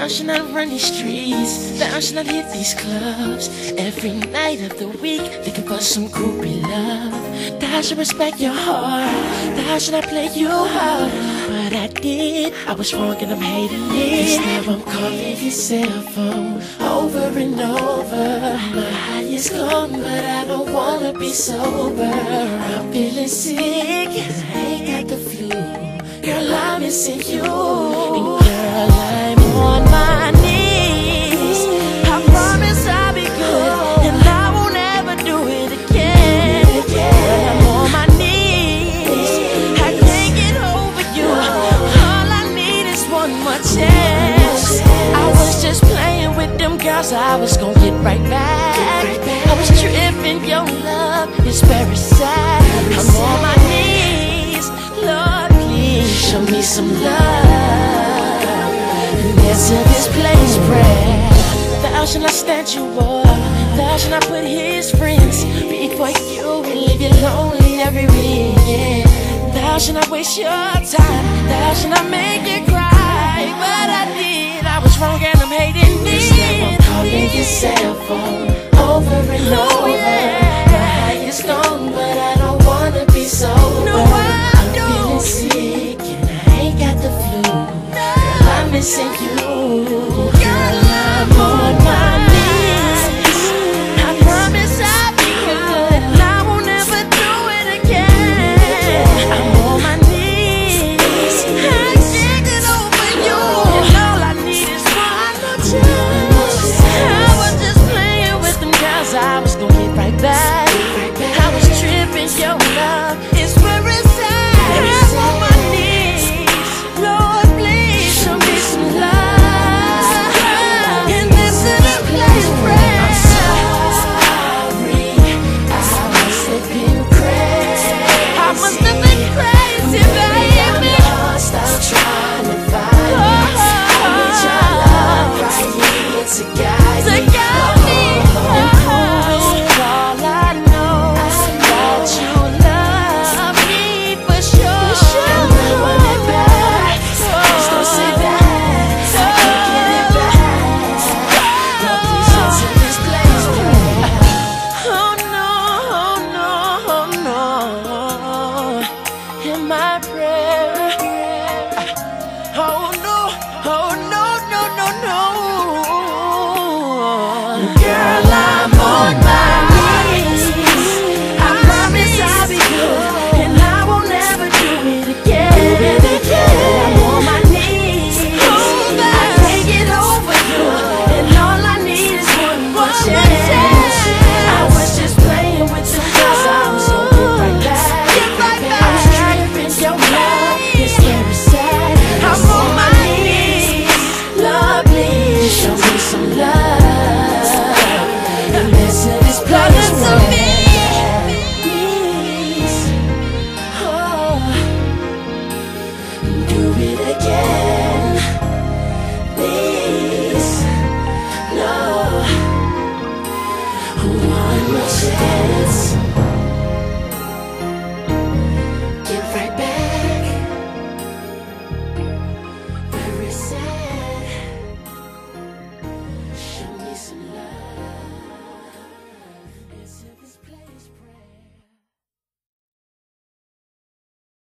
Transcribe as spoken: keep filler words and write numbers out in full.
Thou shalt not run these streets, thou shalt not hit these clubs every night of the week, looking for some groupie love. Thou shalt respect your heart, thou shalt not play you hard. But I did, I was wrong and I'm hating it. Now I'm calling your cell phone over and over. My high is gone, but I don't wanna be sober. I'm feeling sick, and I ain't got the flu. Girl, I'm missing you. And girl, I'm on my knees. I promise I'll be good, and I won't ever do it again. Girl, I'm on my knees. I can't get over you. All I need is one more chance. I was just playing with them girls, I was gonna get right back. I was tripping, your love is very sad. I'm on my knees, Lord, show me some love, and answer this place prayer. Thou shalt not stand you up, thou shalt not put his friends before you and leave you lonely every weekend. Thou shalt not waste your time, thou shalt not make you cry. But I did, I was wrong and I'm hating it. I'm calling your cell phone over and oh, over. Yeah. My high is gone, but I don't wanna be sober. No, I I'm feeling sick, got the flu. Girl, I'm missing you.